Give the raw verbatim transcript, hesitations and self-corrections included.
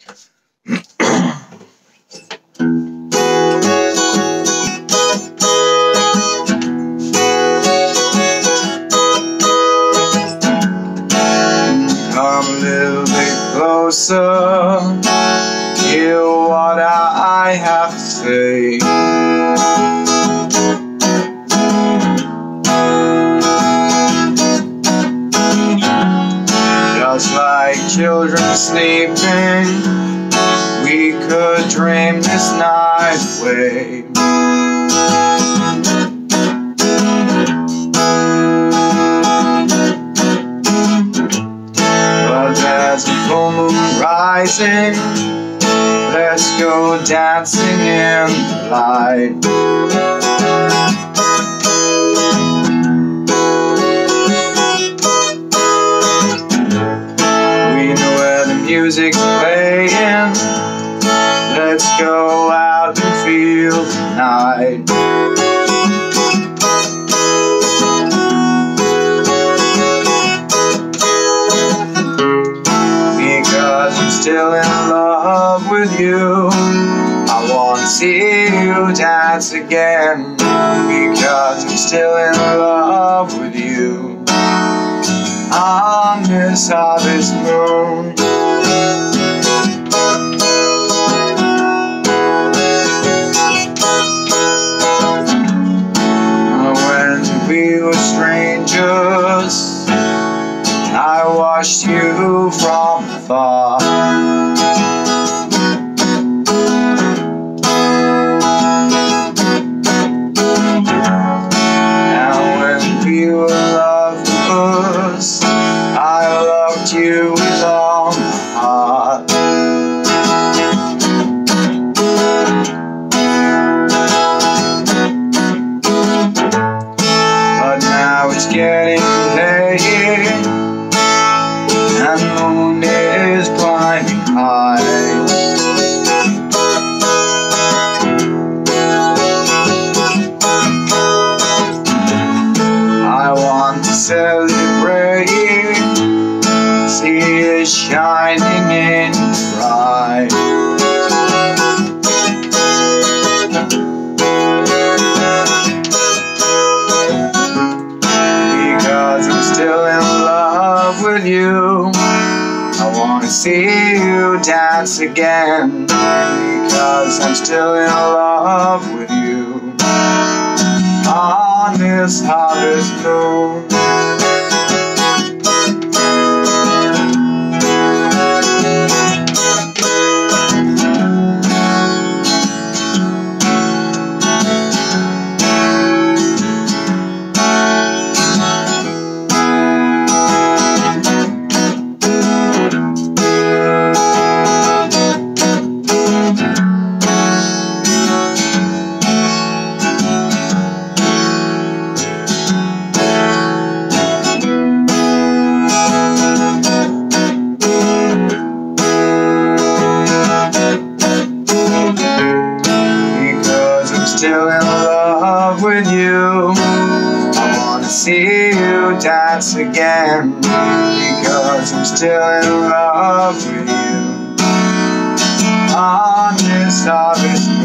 Come a little bit closer, hear what I have to say. Just like children sleeping, we could dream this night away. But there's a full moon rising, let's go dancing in the light. Music's playing, let's go out and feel the night. Because I'm still in love with you, I want to see you dance again. Because I'm still in love with you on this harvest moon. We were strangers, I watched you from afar. And when we were lovers, I loved you with all my heart. It's getting late, and the moon is climbing high. I want to celebrate, see it shining in your eyes. Still in love with you, I want to see you dance again. Because I'm still in love with you on this harvest moon. Still in love with you, I want to see you dance again. Because I'm still in love with you on this harvest